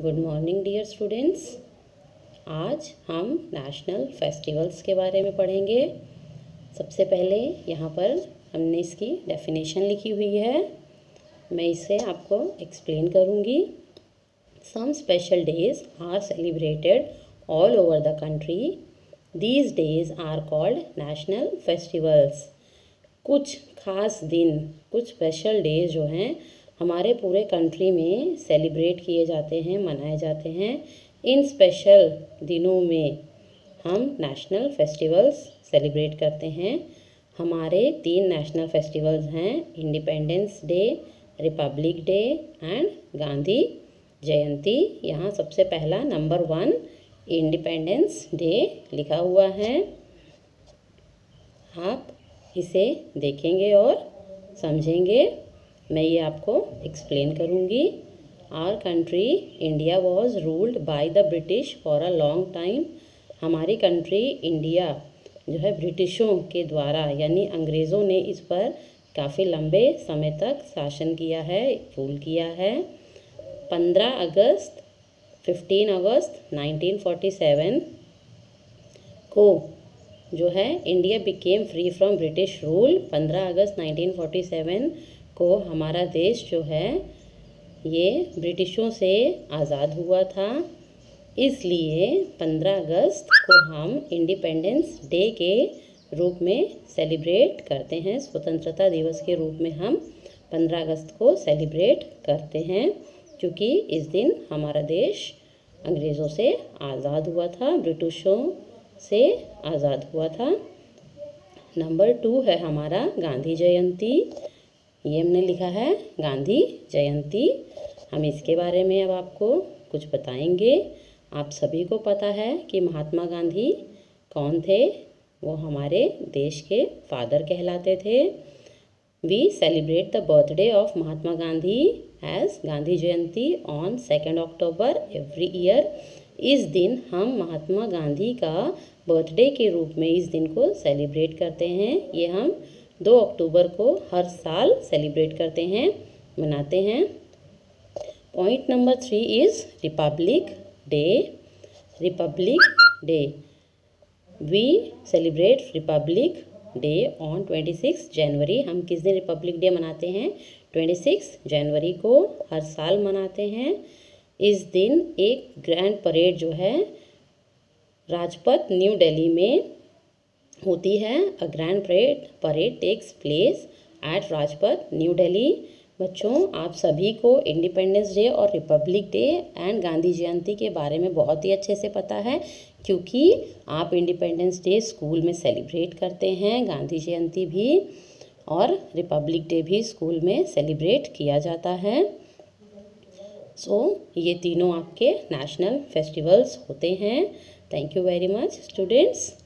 Good morning dear students. आज हम national festivals के बारे में पढ़ेंगे। सबसे पहले यहाँ पर हमने इसकी डेफिनेशन लिखी हुई है, मैं इसे आपको एक्सप्लेन करूँगी। Some special days are celebrated all over the country. These days are called national festivals. कुछ खास दिन, कुछ स्पेशल डेज जो हैं हमारे पूरे कंट्री में सेलिब्रेट किए जाते हैं, मनाए जाते हैं। इन स्पेशल दिनों में हम नेशनल फेस्टिवल्स सेलिब्रेट करते हैं। हमारे 3 नेशनल फेस्टिवल्स हैं, independence day, republic day and Gandhi Jayanti. यहाँ सबसे पहला नंबर 1 इंडिपेंडेंस डे लिखा हुआ है। आप इसे देखेंगे और समझेंगे। मैं ये आपको एक्सप्लेन करूँगी। Our country India was ruled by the British for a long time. हमारी कंट्री इंडिया जो है ब्रिटिशों के द्वारा यानी अंग्रेज़ों ने इस पर काफ़ी लंबे समय तक शासन किया है, रूल किया है। 15 अगस्त 1947 को जो है India became free from British rule. 15 अगस्त 1947 को हमारा देश जो है ये ब्रिटिशों से आज़ाद हुआ था। इसलिए 15 अगस्त को हम इंडिपेंडेंस डे के रूप में सेलिब्रेट करते हैं। स्वतंत्रता दिवस के रूप में हम 15 अगस्त को सेलिब्रेट करते हैं, क्योंकि इस दिन हमारा देश अंग्रेज़ों से आज़ाद हुआ था, ब्रिटिशों से आज़ाद हुआ था। नंबर 2 है हमारा गांधी जयंती। ये हमने लिखा है गांधी जयंती। हम इसके बारे में अब आपको कुछ बताएंगे। आप सभी को पता है कि महात्मा गांधी कौन थे। वो हमारे देश के फादर कहलाते थे। We celebrate the birthday of Mahatma Gandhi as Gandhi Jayanti on 2 October every year. इस दिन हम महात्मा गांधी का बर्थडे के रूप में इस दिन को सेलिब्रेट करते हैं। ये हम 2 अक्टूबर को हर साल सेलिब्रेट करते हैं, मनाते हैं। Point number 3 is republic day. Republic day, we celebrate republic day on 26 January. हम किस दिन रिपब्लिक डे मनाते हैं? 26 जनवरी को हर साल मनाते हैं। इस दिन एक ग्रैंड परेड जो है राजपथ न्यू दिल्ली में होती है। A grand parade takes place at Rajpath new Delhi. बच्चों, आप सभी को इंडिपेंडेंस डे और republic day and Gandhi Jayanti के बारे में बहुत ही अच्छे से पता है, क्योंकि आप इंडिपेंडेंस डे स्कूल में सेलिब्रेट करते हैं, गांधी जयंती भी और रिपब्लिक डे भी स्कूल में सेलिब्रेट किया जाता है। ये तीनों आपके नेशनल फेस्टिवल्स होते हैं। Thank you very much students.